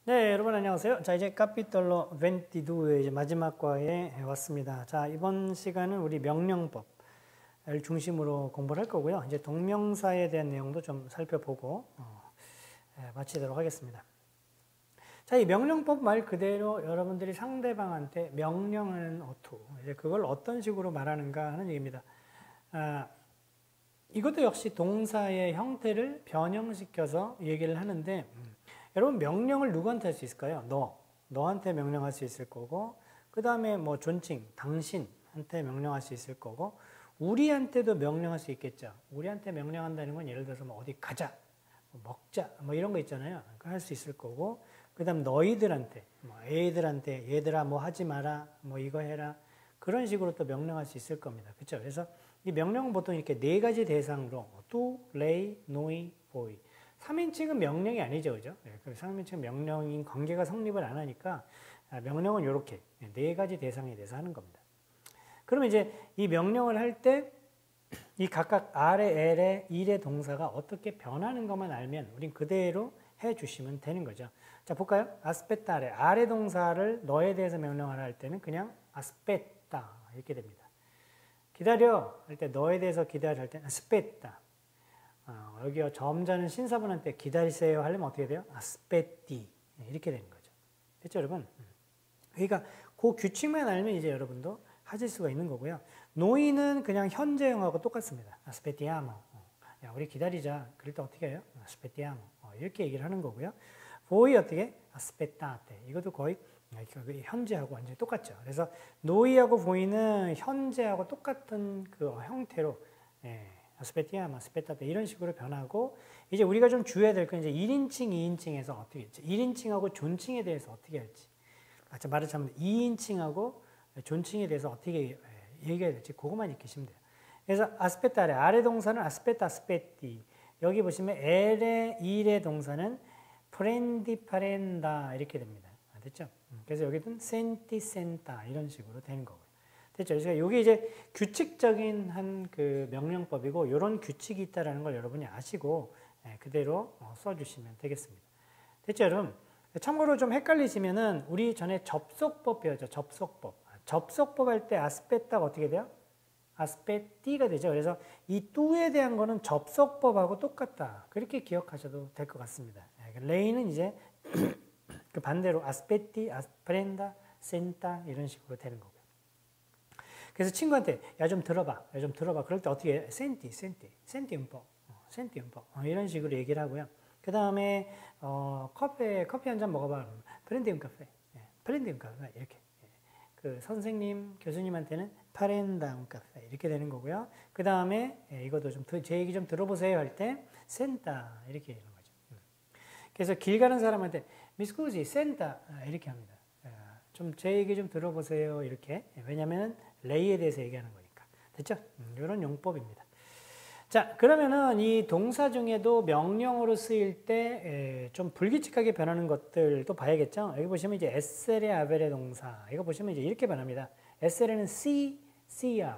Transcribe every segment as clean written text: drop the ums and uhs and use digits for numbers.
네, 여러분 안녕하세요. 자, 이제 카피톨로 22의 이제 마지막 과에 왔습니다. 자, 이번 시간은 우리 명령법을 중심으로 공부를 할 거고요. 이제 동명사에 대한 내용도 좀 살펴보고 마치도록 하겠습니다. 자, 이 명령법 말 그대로 여러분들이 상대방한테 명령하는 어투, 이제 그걸 어떤 식으로 말하는가 하는 얘기입니다. 이것도 역시 동사의 형태를 변형시켜서 얘기를 하는데, 여러분 명령을 누구한테 할 수 있을까요? 너한테 명령할 수 있을 거고, 그 다음에 뭐 존칭, 당신한테 명령할 수 있을 거고, 우리한테도 명령할 수 있겠죠. 우리한테 명령한다는 건 예를 들어서 뭐 어디 가자, 뭐 먹자, 뭐 이런 거 있잖아요. 할 수 있을 거고, 그 다음 너희들한테, 뭐 애들한테 얘들아 뭐 하지 마라, 뭐 이거 해라, 그런 식으로 또 명령할 수 있을 겁니다. 그렇죠? 그래서 이 명령은 보통 이렇게 네 가지 대상으로 do, lay, noi, boy. 3인칭은 명령이 아니죠, 그죠? 3인칭은 명령인 관계가 성립을 안 하니까 명령은 이렇게 네 가지 대상에 대해서 하는 겁니다. 그러면 이제 이 명령을 할 때 이 각각 R의, L의, E의 동사가 어떻게 변하는 것만 알면 우린 그대로 해주시면 되는 거죠. 자, 볼까요? 아스페타레. R의 동사를 너에 대해서 명령하라 할 때는 그냥 아스페타 이렇게 됩니다. 기다려 할 때 너에 대해서 기다려 할 때는 아스페타. 여기요 점자는 신사분한테 기다리세요 하려면 어떻게 돼요? 아스페티 이렇게 되는 거죠. 됐죠 여러분? 그러니까 그 규칙만 알면 이제 여러분도 하실 수가 있는 거고요. 노이는 그냥 현재형하고 똑같습니다. 아스페티아모. 야 우리 기다리자. 그럴 때 어떻게 해요? 아스페티아모. 이렇게 얘기를 하는 거고요. 보이 어떻게? 아스페타테. 이것도 거의 현재하고 완전히 똑같죠. 그래서 노이하고 보이는 현재하고 똑같은 그 형태로 아스페티아마, 아스페타테 이런 식으로 변하고 이제 우리가 좀 주의해야 될 건 이제 1인칭, 2인칭에서 어떻게 할지 1인칭하고 존칭에 대해서 어떻게 할지 말을 잘못 2인칭하고 존칭에 대해서 어떻게 얘기해야 될지 그것만 익히시면 돼요. 그래서 아스페타레, 아래 동사는 아스페타, 아스페티 여기 보시면 엘의, 일의 동사는 프렌디, 파렌다 이렇게 됩니다. 됐죠? 그래서 여기는 센티, 센타 이런 식으로 되는 거고요. 됐죠? 그래서 이게 이제 규칙적인 한 그 명령법이고 이런 규칙이 있다는 걸 여러분이 아시고 그대로 써주시면 되겠습니다. 됐죠, 여러분? 참고로 좀 헷갈리시면은 우리 전에 접속법 배웠죠. 접속법. 접속법 할 때 아스페타가 어떻게 돼요? 아스페티가 되죠. 그래서 이 뚜에 대한 거는 접속법하고 똑같다. 그렇게 기억하셔도 될 것 같습니다. 레이는 이제 그 반대로 아스페티, 아스프렌다, 센타 이런 식으로 되는 거고요. 그래서 친구한테 야 좀 들어봐, 야 좀 들어봐. 그럴 때 어떻게 해? 센티 un po, 센티 un po 이런 식으로 얘기를 하고요. 그 다음에 커피 한 잔 먹어봐. 프렌디 un caffè, 프렌디 un caffè 이렇게. 그 선생님, 교수님한테는 파렌다 un caffè 이렇게 되는 거고요. 그 다음에 이것도 좀 제 얘기 좀 들어보세요 할 때 센타 이렇게 되는 거죠. 그래서 길 가는 사람한테 미스쿠지 센타 이렇게 합니다. 좀 제 얘기 좀 들어보세요 이렇게. 왜냐하면 레이에 대해서 얘기하는 거니까. 됐죠? 이런 용법입니다. 자, 그러면은 이 동사 중에도 명령어로 쓰일 때 좀 불규칙하게 변하는 것들도 봐야겠죠? 여기 보시면 이제 에셀의 아벨의 동사. 이거 보시면 이제 이렇게 변합니다. 에셀에는 see, see야.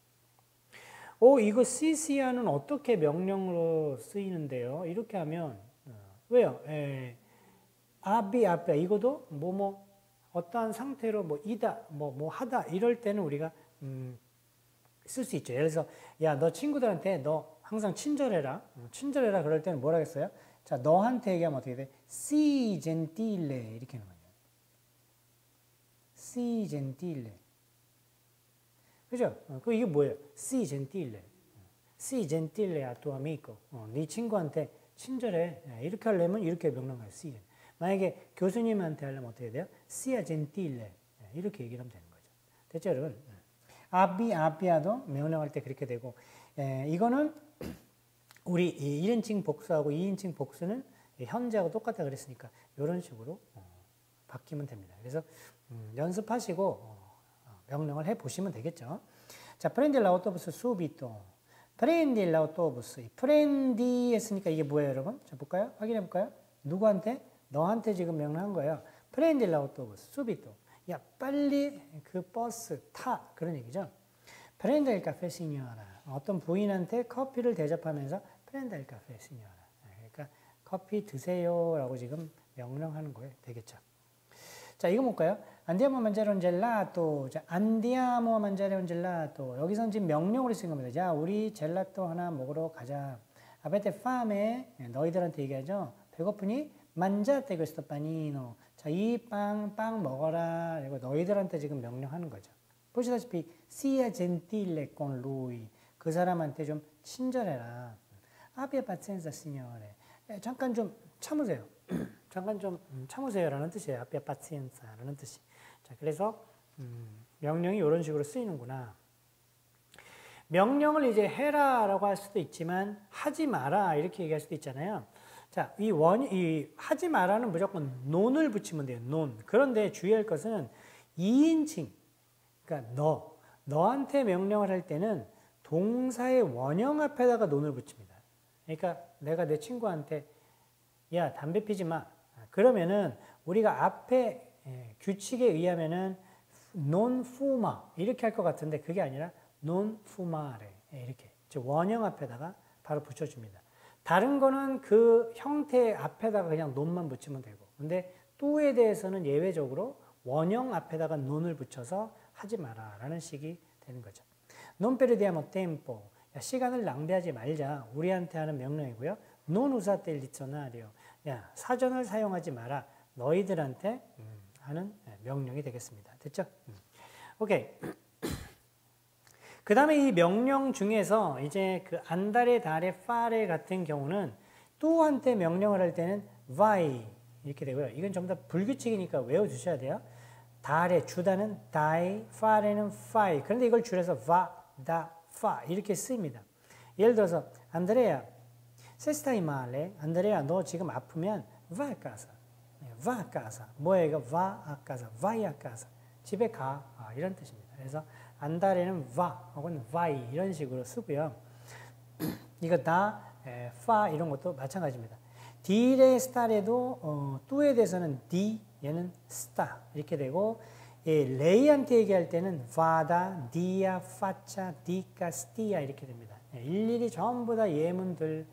이거 see, see야는 어떻게 명령으로 쓰이는데요? 이렇게 하면, 왜요? 아비, 아비야. 이것도 뭐뭐 어떠한 상태로 뭐 이다, 뭐 하다 이럴 때는 우리가 쓸 수 있죠. 예를 들어서 야, 너 친구들한테 너 항상 친절해라. 친절해라 그럴 때는 뭐라 했어요? 자, 너한테 얘기하면 어떻게 돼? Sii gentile 이렇게 하는 거예요. Sii gentile. 그죠? 이게 뭐예요? Sii gentile. Sii gentile a tuo amico. 네 친구한테 친절해. 이렇게 하려면 이렇게 명령해요. Sii. 만약에 교수님한테 하려면 어떻게 돼요? sia gentile. 이렇게 얘기를 하면 되는 거죠. 됐죠, 여러분? 아비, 아비아도 명령할 때 그렇게 되고, 이거는 우리 1인칭 복수하고 2인칭 복수는 현재하고 똑같다 그랬으니까 이런 식으로 바뀌면 됩니다. 그래서 연습하시고 명령을 해보시면 되겠죠. 자, prendi l'autobus subito. prendi l'autobus. prendi 했으니까 이게 뭐예요, 여러분? 자, 볼까요? 확인해 볼까요? 누구한테? 너한테 지금 명령한 거예요. prendi l'autobus subito. 야, 빨리 그 버스 타. 그런 얘기죠. prendi il caffè signora. 어떤 부인한테 커피를 대접하면서 prendi il caffè signora. 그러니까 커피 드세요 라고 지금 명령하는 거예요. 되겠죠. 자, 이거 볼까요? 안디아모 만자레 un 젤라또. 자, 안디아모 만자레 un 젤라또. 여기서는 지금 명령으로 쓰인 겁니다. 자, 우리 젤라또 하나 먹으러 가자. 아베테 파메. 너희들한테 얘기하죠. 배고프니? 만자테 questo panino. 자, 이 빵 먹어라. 이거 너희들한테 지금 명령하는 거죠. 보시다시피 sia gentile con lui. 그 사람한테 좀 친절해라. abbia pazienza signore. 잠깐 좀 참으세요. 잠깐 좀 참으세요라는 뜻이에요. abbia pazienza라는 뜻이. 자, 그래서 명령이 이런 식으로 쓰이는구나. 명령을 이제 해라라고 할 수도 있지만 하지 마라 이렇게 얘기할 수도 있잖아요. 자, 이 하지 마라는 무조건 non을 붙이면 돼요. non. 그런데 주의할 것은 2인칭. 그러니까 너한테 명령을 할 때는 동사의 원형 앞에다가 non을 붙입니다. 그러니까 내가 내 친구한테 야, 담배 피지 마. 그러면은 우리가 앞에 규칙에 의하면은 non fuma 이렇게 할 것 같은데 그게 아니라 non fumare 이렇게 원형 앞에다가 바로 붙여줍니다. 다른 거는 그 형태 앞에다가 그냥 non만 붙이면 되고, 근데 또에 대해서는 예외적으로 원형 앞에다가 non을 붙여서 하지 마라라는 식이 되는 거죠. Non perdiamo tempo. 야, 시간을 낭비하지 말자. 우리한테 하는 명령이고요. Non usate il dizionario. 야, 사전을 사용하지 마라. 너희들한테 하는 명령이 되겠습니다. 됐죠? 오케이. 그 다음에 이 명령 중에서 이제 그 안다레, 다레, 파레 같은 경우는 또한테 명령을 할 때는 vai 이렇게 되고요. 이건 전부 다 불규칙이니까 외워주셔야 돼요. 다레, 주다는 dai, fare는 fai. 그런데 이걸 줄여서 va, da, fa 이렇게 쓰입니다. 예를 들어서 안드레아, se stai male, 안드레아 너 지금 아프면 va a casa, va a casa. 뭐예요? 이거 va a casa, vai a casa. 집에 가. 이런 뜻입니다. 그래서 안다레는 va 혹은 vai 이런 식으로 쓰고요. 이거 다 fa 이런 것도 마찬가지입니다. dire stare도 또에 대해서는 di 얘는 sta 이렇게 되고, 레이한테 얘기할 때는 vada, dia, faccia, dica, stia 이렇게 됩니다. 일일이 전부 다 예문들,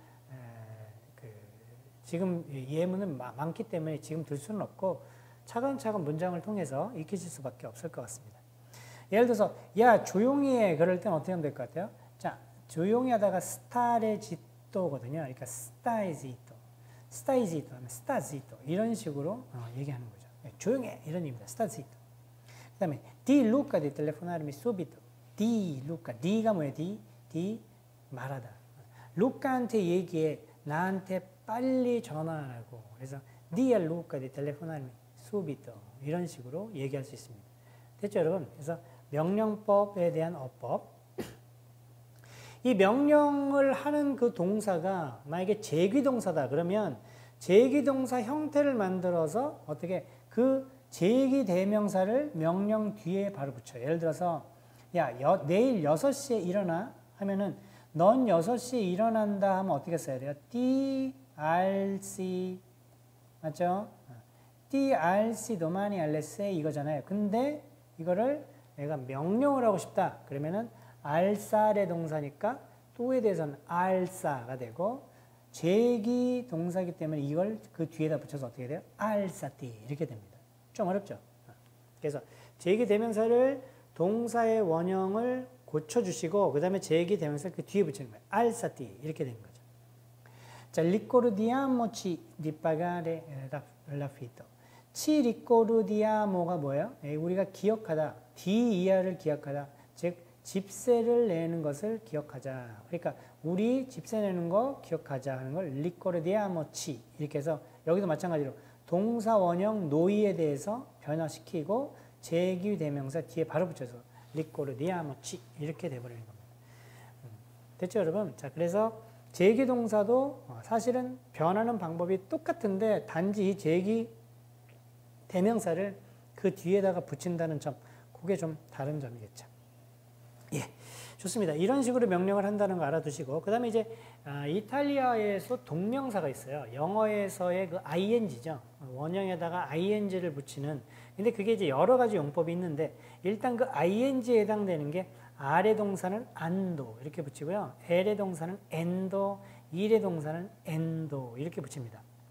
지금 예문은 많기 때문에 지금 들 수는 없고 차근차근 문장을 통해서 익히실 수밖에 없을 것 같습니다. 예를 들어서 야 조용히 해 그럴 땐 어떻게 하면 될 것 같아요? 자, 조용히 하다가 stare zitto거든요. 그러니까 stai zitto, stai zitto 하면 sta zitto 이런 식으로 얘기하는 거죠. 조용해 이런 의미입니다. sta zitto. 그 다음에 di Luca di telefonarmi subito. di Luca, di가 뭐예요? di 말하다. 루카한테 얘기해. 나한테 빨리 전화하라고. 그래서 di a Luca di telefonarmi subito 이런 식으로 얘기할 수 있습니다. 됐죠, 여러분? 그래서 명령법에 대한 어법. 이 명령을 하는 그 동사가 만약에 제기동사다 그러면 제기동사 형태를 만들어서 어떻게 그 제기대명사를 명령 뒤에 바로 붙여요. 예를 들어서 야, 내일 6시에 일어나 하면은 넌 6시에 일어난다 하면 어떻게 써야 돼요? DRC 맞죠? DRC domani alle 6 이거잖아요. 근데 이거를 내가 명령을 하고 싶다. 그러면은 알사의 동사니까 또에 대해서는 알사가 되고 제기 동사이기 때문에 이걸 그 뒤에다 붙여서 어떻게 돼요? 알사티 이렇게 됩니다. 좀 어렵죠? 그래서 제기 대명사를 동사의 원형을 고쳐주시고 그 다음에 제기 대명사 그 뒤에 붙이는 거예요. 알사티 이렇게 되는 거죠. 자, ricordiamoci di pagare l'affitto. ci ricordiamo가 뭐예요? 우리가 기억하다, D 이하를 기억하다, 즉 집세를 내는 것을 기억하자. 그러니까 우리 집세 내는 거 기억하자 하는 걸 ricordiamoci 이렇게 해서 여기도 마찬가지로 동사 원형 노이에 대해서 변화시키고 제기 대명사 뒤에 바로 붙여서 ricordiamoci 이렇게 돼버리는 겁니다. 됐죠, 여러분? 자, 그래서 제기 동사도 사실은 변하는 방법이 똑같은데 단지 이 제기 대명사를 그 뒤에다가 붙인다는 점, 그게 좀 다른 점이겠죠. 예, 좋습니다. 이런 식으로 명령을 한다는 거 알아두시고, 그 다음에 이제 이탈리아에서 동명사가 있어요. 영어에서의 그 ing죠. 원형에다가 ing를 붙이는. 근데 그게 이제 여러 가지 용법이 있는데, 일단 그 ing에 해당되는 게 R의 동사는 ando 이렇게 붙이고요. L의 동사는 endo, E의 동사는 endo 이렇게 붙입니다.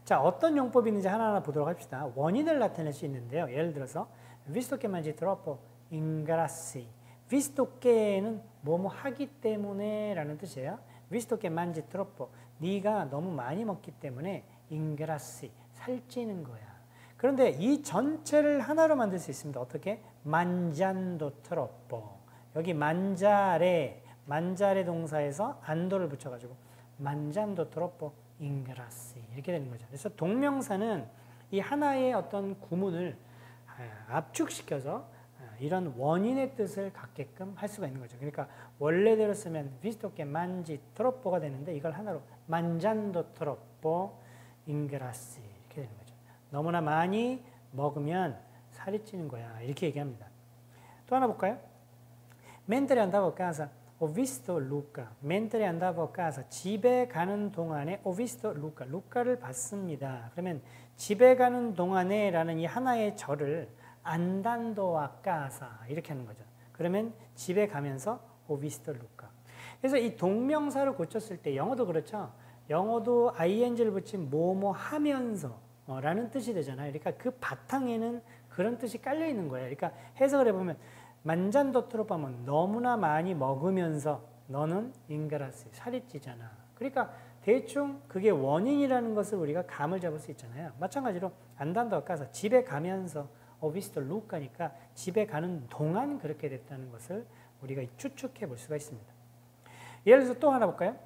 자, 어떤 용법이 있는지 하나하나 보도록 합시다. 원인을 나타낼 수 있는데요. 예를 들어서 visto che mangi troppo ingrassi. visto che는 뭐뭐 하기 때문에 라는 뜻이에요. visto che mangi troppo. 네가 너무 많이 먹기 때문에 ingrassi. 살찌는 거야. 그런데 이 전체를 하나로 만들 수 있습니다. 어떻게? mangiando troppo. 여기 mangiare 동사에서 안도를 붙여가지고 mangiando troppo ingrassi 이렇게 되는 거죠. 그래서 동명사는 이 하나의 어떤 구문을 압축시켜서 이런 원인의 뜻을 갖게끔 할 수가 있는 거죠. 그러니까 원래대로 쓰면 visto che mangi troppo가 되는데 이걸 하나로 mangiando troppo ingrassi 이렇게 되는 거죠. 너무나 많이 먹으면 살이 찌는 거야. 이렇게 얘기합니다. 또 하나 볼까요? Mentre andavo a casa ho visto Luca. Mentre andavo a casa. 집에 가는 동안에 ho visto Luca. 루카를 봤습니다. 그러면 집에 가는 동안에 라는 이 하나의 절을 andando a casa 이렇게 하는 거죠. 그러면 집에 가면서 ho visto Luca. 그래서 이 동명사를 고쳤을 때 영어도 그렇죠. 영어도 ing를 붙인 뭐뭐 하면서 라는 뜻이 되잖아요. 그러니까 그 바탕에는 그런 뜻이 깔려 있는 거예요. 그러니까 해석을 해보면 만잔도 트로파면 너무나 많이 먹으면서 너는 인그라스 살이 찌잖아. 그러니까 대충 그게 원인이라는 것을 우리가 감을 잡을 수 있잖아요. 마찬가지로 안단도 아까서 집에 가면서 오비스토 루카니까 집에 가는 동안 그렇게 됐다는 것을 우리가 추측해 볼 수가 있습니다. 예를 들어서 또 하나 볼까요?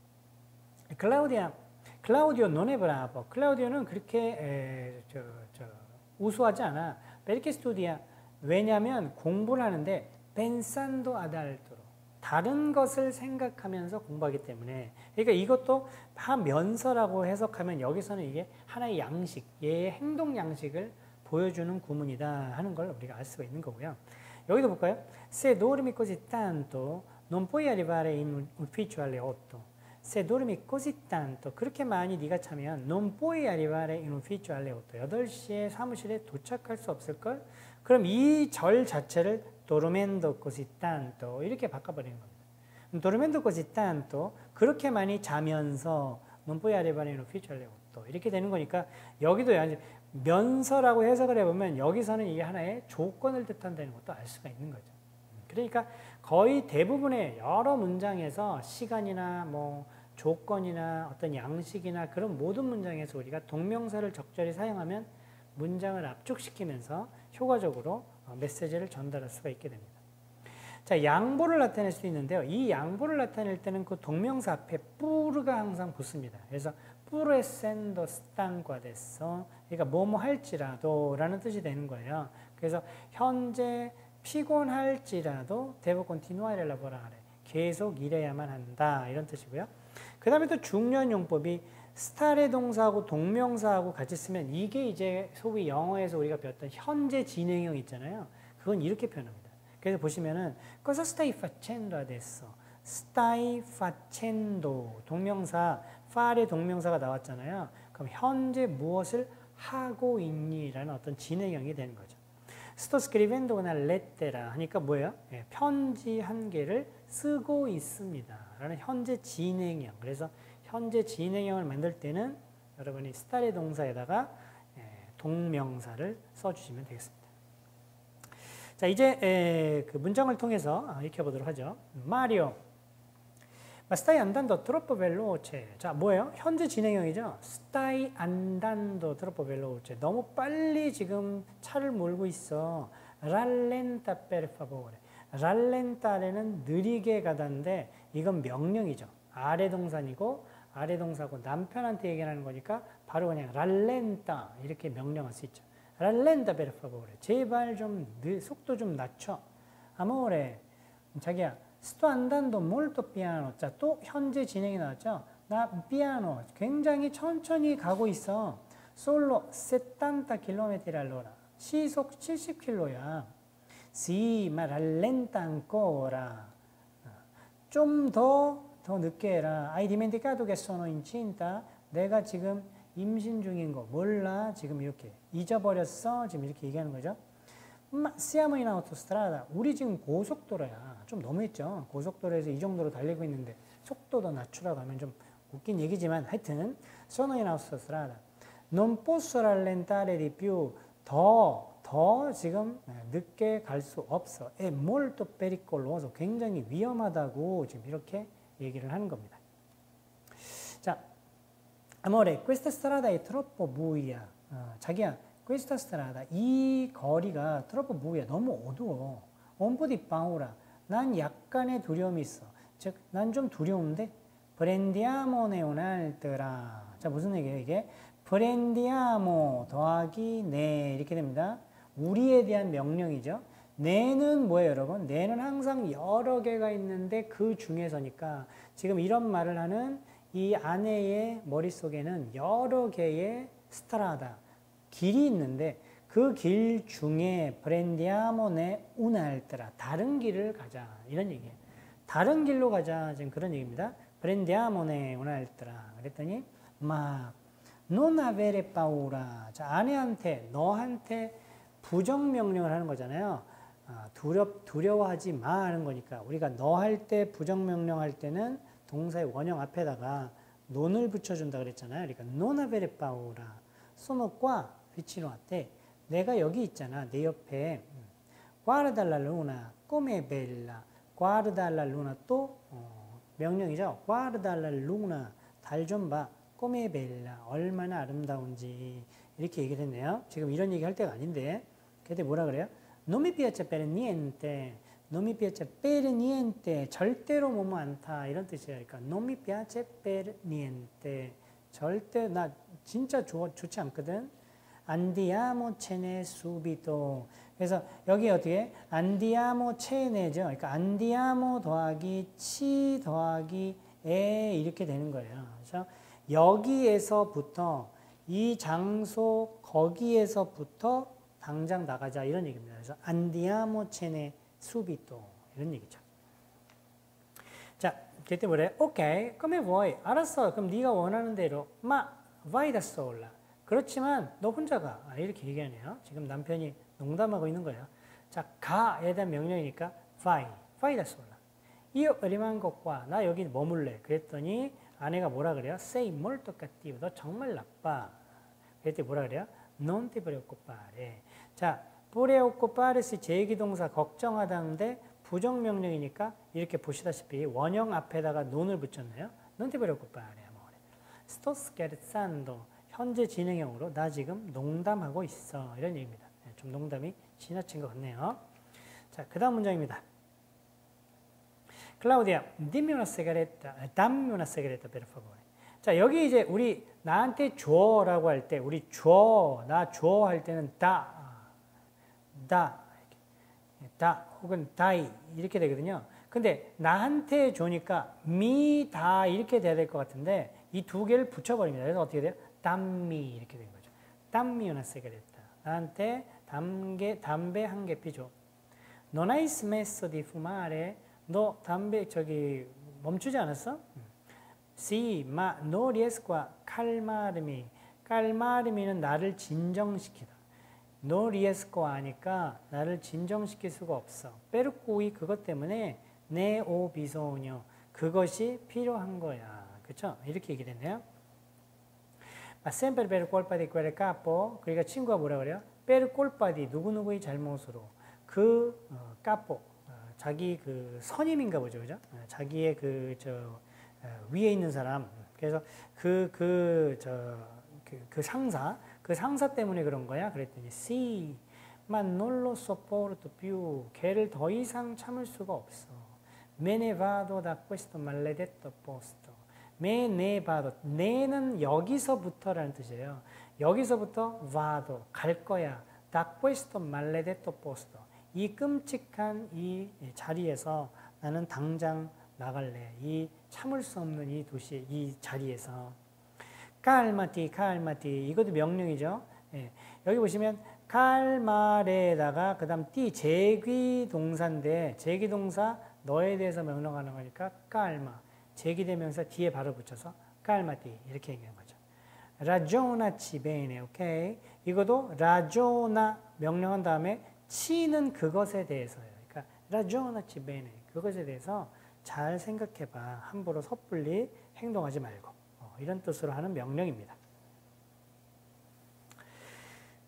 클라우디오 non è bravo. 클라우디오는 그렇게 우수하지 않아. perché studia. 왜냐하면 공부를 하는데 pensando ad altro. 다른 것을 생각하면서 공부하기 때문에. 그러니까 이것도 하면서라고 해석하면 여기서는 이게 하나의 양식, 얘의 행동 양식을 보여주는 구문이다 하는 걸 우리가 알 수가 있는 거고요. 여기도 볼까요? Se dormi così tanto non puoi arrivare in ufficio alle 8. Se dormi così tanto 그렇게 많이 네가 자면 non puoi arrivare in ufficio alle 8. 8시에 사무실에 도착할 수 없을걸? 그럼 이 절 자체를 dormendo così tanto 이렇게 바꿔버리는 겁니다. dormendo così tanto 그렇게 많이 자면서 non puoi arrivare in ufficio alle 8 이렇게 되는 거니까 여기도 면서라고 해석을 해보면 여기서는 이게 하나의 조건을 뜻한다는 것도 알 수가 있는 거죠. 그러니까 거의 대부분의 여러 문장에서 시간이나 뭐 조건이나 어떤 양식이나 그런 모든 문장에서 우리가 동명사를 적절히 사용하면 문장을 압축시키면서 효과적으로 메시지를 전달할 수가 있게 됩니다. 자, 양보를 나타낼 수 있는데요. 이 양보를 나타낼 때는 그 동명사 앞에 뿌르가 항상 붙습니다. 그래서 pur essendo stanco adesso 그러니까 뭐뭐 할지라도 라는 뜻이 되는 거예요. 그래서 현재 피곤할지라도 devo continuare a lavorare 계속 일해야만 한다 이런 뜻이고요. 그 다음에 또 중요한 용법이 스타레 동사하고 동명사하고 같이 쓰면 이게 이제 소위 영어에서 우리가 배웠던 현재 진행형 있잖아요. 그건 이렇게 표현합니다. 그래서 보시면은 cosa stai facendo adesso? stai facendo 동명사 fare의 동명사가 나왔잖아요. 그럼 현재 무엇을 하고 있니? 라는 어떤 진행형이 되는 거죠. sto scrivendo una lettera 하니까 뭐예요? 편지 한 개를 쓰고 있습니다. 라는 현재 진행형. 그래서 현재 진행형을 만들 때는 여러분이 스타레 동사에다가 동명사를 써주시면 되겠습니다. 자, 이제 그 문장을 통해서 익혀보도록 하죠. 마리오, ma stai andando troppo veloce. 자, 뭐예요? 현재 진행형이죠. stai andando troppo veloce. 너무 빨리 지금 차를 몰고 있어. rallenta per favore. rallenta는 느리게 가다인데 이건 명령이죠. 아래 동사니고 아래 동사고 남편한테 얘기하는 거니까 바로 그냥 rallenta 이렇게 명령할 수 있죠. rallenta per favore. 제발 좀 속도 좀 낮춰. amore. 자기야. sto andando molto piano. 자, 또 현재 진행이 나왔죠. 나 piano. 굉장히 천천히 가고 있어. solo 70 km all'ora. 시속 70km야. Sì, ma rallenta ancora. 좀 더 늦게 해라. Hai dimenticato che sono incinta? 내가 지금 임신 중인 거 몰라? 지금 이렇게 잊어버렸어? 지금 이렇게 얘기하는 거죠. Ma siamo in autostrada. 우리 지금 고속도로야. 좀 너무했죠. 고속도로에서 이 정도로 달리고 있는데 속도 더 낮추라고 하면 좀 웃긴 얘기지만 하여튼 sono in autostrada. non posso rallentare di più. 더 지금 늦게 갈 수 없어. è molto pericoloso. 굉장히 위험하다고 지금 이렇게 얘기를 하는 겁니다. 자, amore, questa strada è troppo buia. 자기야, questa strada, 이 거리가 troppo buia, 너무 어두워. un po' di paura. 난 약간의 두려움이 있어. 즉, 난 좀 두려운데 prendiamone un'altra. 자, 무슨 얘기예요, 이게? prendiamo 더하기 네 이렇게 됩니다. 우리에 대한 명령이죠. 네는 뭐예요, 여러분? 네는 항상 여러 개가 있는데 그 중에서니까 지금 이런 말을 하는 이 아내의 머릿속에는 여러 개의 스트라다, 길이 있는데 그 길 중에 prendiamone un'altra, 다른 길을 가자 이런 얘기예요. 다른 길로 가자 지금 그런 얘기입니다. prendiamone un'altra 그랬더니 ma non avere paura. 자, 아내한테 너한테 부정명령을 하는 거잖아요. 두려워하지 마 하는 거니까 우리가 너 할 때 부정명령할 때는 동사의 원형 앞에다가 non을 붙여준다 그랬잖아요. 그러니까 non avere paura. sono qua vicino a te. 내가 여기 있잖아. 내 옆에. guarda la luna come è bella. guarda la luna 또 명령이죠. guarda la luna. 달 좀 봐. come è bella. 얼마나 아름다운지 이렇게 얘기를 했네요. 지금 이런 얘기 할 때가 아닌데 그때 뭐라 그래요? non mi piace per niente. non mi piace per niente. 절대로 뭐뭐 않다 이런 뜻이에요. 그러니까 non mi piace per niente. 절대 나 진짜 좋지 않거든. andiamocene subito. 그래서 여기 어떻게 andiamocene죠. 그러니까 andiamo 더하기 ci 더하기 e 이렇게 되는 거예요. 그래서 여기에서부터 이 장소 거기에서부터 당장 나가자 이런 얘기입니다. 그래서 andiamocene subito 이런 얘기죠. 자, 그때 뭐래? 오케이, come vuoi. 알았어. 그럼 네가 원하는 대로. ma vai da sola. 그렇지만 너 혼자 가. 이렇게 얘기하네요. 지금 남편이 농담하고 있는 거예요. 자, 가에 대한 명령이니까 vai da sola. io rimango qua. 나 여기 머물래. 그랬더니 아내가 뭐라 그래요? sei molto cattivo. 너 정말 나빠. 그랬더니 뭐라 그래요? non ti preoccupare. 자, preoccupare시 제기동사 걱정하다는데 부정명령이니까 이렇게 보시다시피 원형 앞에다가 non을 붙였네요. non ti preoccupare, amore. sto scherzando. 현재 진행형으로 나 지금 농담하고 있어. 이런 얘기입니다. 좀 농담이 지나친 것 같네요. 자, 그 다음 문장입니다. Claudia, dammi una sigaretta per favore. 자, 여기 이제 우리 나한테 줘라고 할 때, 우리 줘, 나 줘 할 때는 다 혹은 다이 이렇게 되거든요. 근데 나한테 줘니까 미, 다 이렇게 돼야 될 것 같은데 이 두 개를 붙여버립니다. 그래서 어떻게 돼요? dammi 이렇게 된 거죠. dammi una sigaretta. 나한테 담배 한 개 피줘. Non hai smesso di fumare? 너 담배 저기 멈추지 않았어? Sì, ma non riesco a calmarmi. calmarmi는 나를 진정시키다. non riesco 하니까 나를 진정시킬 수가 없어. per cui 그것 때문에 ne ho bisogno. 그것이 필요한 거야. 그렇죠? 이렇게 얘기를 했네요. Ma sempre per colpa di quel capo. 그러니까 친구가 뭐라 그래요? per colpa di 누구누구의 잘못으로 그 capo 자기 그 선임인가 보죠, 그죠? 자기의 위에 있는 사람. 그래서 그 상사 때문에 그런 거야. 그랬더니 sì, ma non lo sopporto più. 걔를 더 이상 참을 수가 없어. me ne vado da questo maledetto posto. me ne vado. ne는 여기서부터라는 뜻이에요. 여기서부터 vado 갈 거야. da questo maledetto posto. 이 끔찍한 이 자리에서 나는 당장 나갈래. 이 참을 수 없는 이 도시, 이 자리에서. calmati, calmati. 이것도 명령이죠. 예. 여기 보시면 calmare에다가 그 다음 띠 제귀동사인데 제귀동사 너에 대해서 명령하는 거니까 calma. 제기대명사 뒤에 바로 붙여서 calmati 이렇게 얘기하는 거죠. ragionaci bene, 오케이. 이것도 ragiona 명령한 다음에 치는 그것에 대해서요. 그러니까 ragionaci bene 그것에 대해서 잘 생각해봐. 함부로 섣불리 행동하지 말고 이런 뜻으로 하는 명령입니다.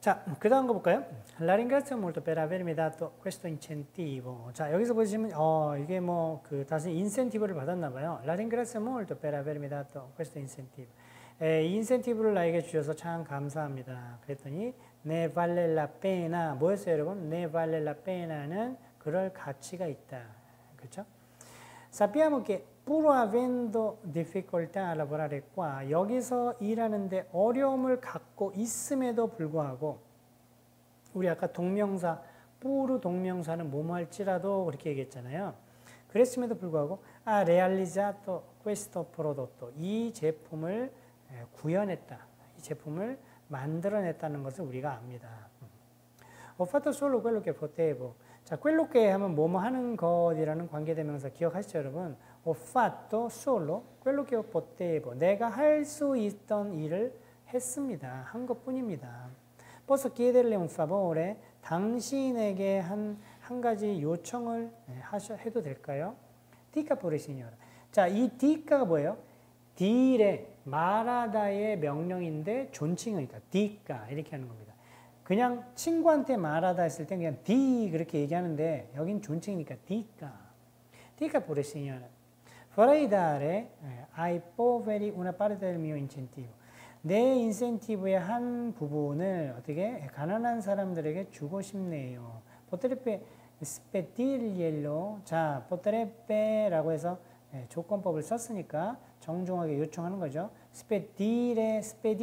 자, 그 다음 거 볼까요? La ringrazio molto per avermi dato questo incentivo. 자, 여기서 보시면, 이게 뭐, 다시 인센티브를 받았나 봐요. La ringrazio molto per avermi dato questo incentivo. 인센티브를 나에게 주셔서 참 감사합니다. 그랬더니, ne vale la pena. 뭐였어요, 여러분? Ne vale la pena는 그럴 가치가 있다. 그렇죠? Sappiamo che pur avendo difficoltà a lavorare qua, 여기서 일하는데 어려움을 갖고 있음에도 불구하고, 우리 아까 동명사, pur 동명사는 뭐뭐 할지라도 그렇게 얘기했잖아요. 그랬음에도 불구하고, ha realizzato questo prodotto. 이 제품을 구현했다. 이 제품을 만들어냈다는 것을 우리가 압니다. Ho fatto solo quello che potevo. 자, quello che 하면 뭐뭐 하는 것이라는 관계대명사 기억하시죠, 여러분? Ho fatto solo quello che potevo. 내가 할 수 있던 일을 했습니다. 한 것뿐입니다. Posso chiederle un favore? 당신에게 한 가지 요청을 해도 될까요? Dica pure, signora. 자, 이 dica가 뭐예요? dire, 말하다의 명령인데 존칭이니까 dica 이렇게 하는 겁니다. 그냥 친구한테 말하다 했을 때 그냥 di 그렇게 얘기하는데 여긴 존칭이니까 dica. Dica pure, signora. Vorrei dare ai poveri una parte del mio incentivo. 내 인센티브의 한 부분을 어떻게 가난한 사람들에게 주고 싶네요. Potrebbe spedirglielo. 자, potrebbe라고 해서 조건법을 썼으니까 정중하게 요청하는 거죠. spedire,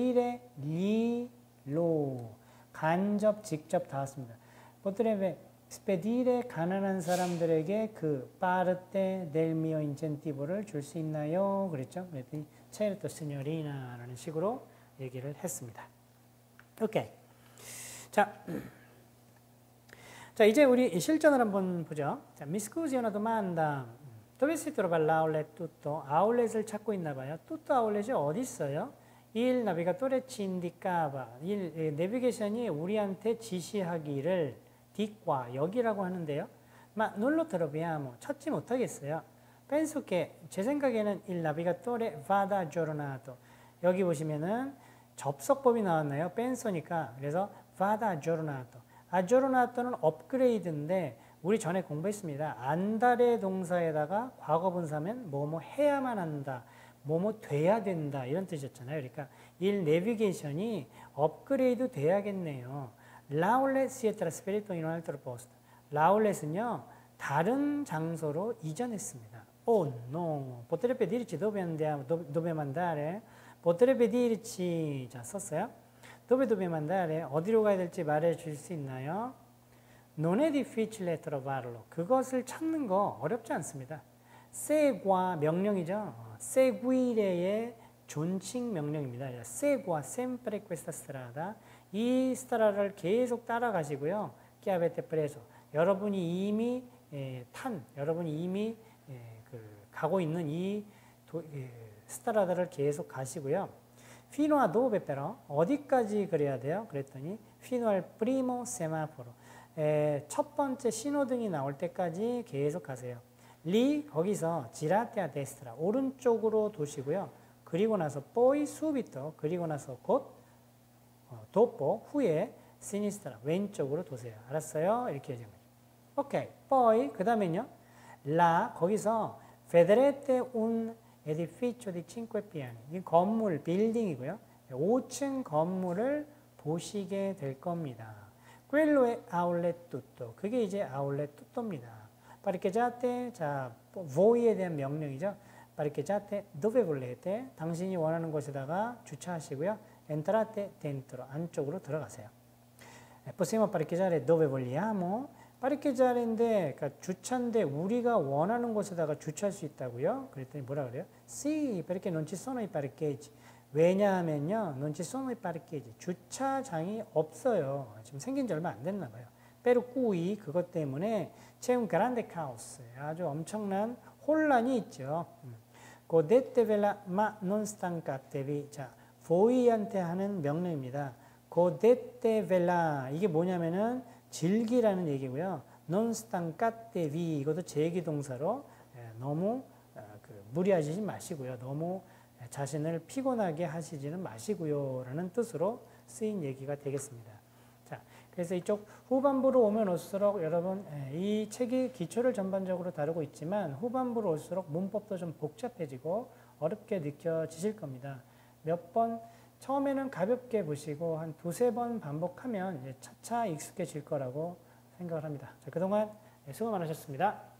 glielo. 간접, 직접 다 왔습니다. potrebbe spedire 가난한 사람들에게 그 parte del mio incentivo를 줄 수 있나요? 그랬죠. 그랬더니 certo signorina라는 식으로 얘기를 했습니다. 오케이. 자, 이제 우리 실전을 한번 보죠. 자, mi scusi una domanda. Dove si trova l'outlet tutto? 아울렛을 찾고 있나 봐요. tutto 아울렛이 어디 있어요? Il navigatore ci indicava. 내비게이션이 우리한테 지시하기를 di qua, 여기라고 하는데요. Ma non lo troviamo. 찾지 못하겠어요. Penso che, 제 생각에는 il navigatore vada aggiornato. 여기 보시면은 접속법이 나왔나요? penso니까. 그래서 vada aggiornato. aggiornato는 업그레이드인데 우리 전에 공부했습니다. 안달의 동사에다가 과거분사면 뭐뭐 해야만 한다. 뭐뭐 돼야 된다. 이런 뜻이었잖아요. 그러니까 il navigation이 업그레이드 돼야겠네요. L'outlet si è trasferito in un altro posto. l'outlet은요, 다른 장소로 이전했습니다. Oh no. Potrebbe dirci dove andiamo, dove mandare? Potrebbe dirci, 자, 썼어요. Dove dobbiamo andare? 어디로 가야 될지 말해 줄 수 있나요? Non è difficile trovarlo. 그것을 찾는 거 어렵지 않습니다. seguire 명령이죠. seguire의 존칭 명령입니다. segua sempre questa strada. 이 스트라다를 계속 따라가시고요. che avete preso. 여러분이 이미 여러분이 이미 가고 있는 이 스트라다를 계속 가시고요. fino a dove però? 어디까지 그래야 돼요? 그랬더니 fino al primo semaforo. 첫 번째 신호등이 나올 때까지 계속 가세요. 리 거기서 girate a destra. 오른쪽으로 도시고요. 그리고 나서 poi subito. 그리고 나서 곧 dopo 후에 sinistra. 왼쪽으로 도세요. 알았어요? 이렇게 해주는 거죠. 오케이. poi 그 다음에는요. là 거기서 vedrete un edificio di 5 piani. 이 건물, 빌딩이고요. 5층 건물을 보시게 될 겁니다. quello è outlet tutto. 그게 이제 outlet tutto입니다. parcheggiate, 자, voi에 대한 명령이죠. parcheggiate dove volete. 당신이 원하는 곳에다가 주차하시고요. entrate dentro. 안쪽으로 들어가세요. possiamo parcheggiare dove vogliamo. parcheggiare인데, 그러니까 주차인데 우리가 원하는 곳에다가 주차할 수 있다고요? 그랬더니 뭐라 그래요? sì, perché non ci sono i parcheggi. 왜냐하면요, non ci sono i parcheggi. 주차장이 없어요. 지금 생긴 지 얼마 안 됐나 봐요. per cui 그것 때문에 c'è un grande caos. 아주 엄청난 혼란이 있죠. godetevela ma non stancatevi. 자, voi한테 하는 명령입니다. godetevela. 이게 뭐냐면은 즐기라는 얘기고요. non stancatevi. 이것도 제기동사로 너무 무리하시지 마시고요. 너무 자신을 피곤하게 하시지는 마시고요. 라는 뜻으로 쓰인 얘기가 되겠습니다. 자, 그래서 이쪽 후반부로 오면 올수록 여러분 이 책이 기초를 전반적으로 다루고 있지만 후반부로 올수록 문법도 좀 복잡해지고 어렵게 느껴지실 겁니다. 몇 번 처음에는 가볍게 보시고 한 두세 번 반복하면 이제 차차 익숙해질 거라고 생각을 합니다. 자, 그동안 수고 많으셨습니다.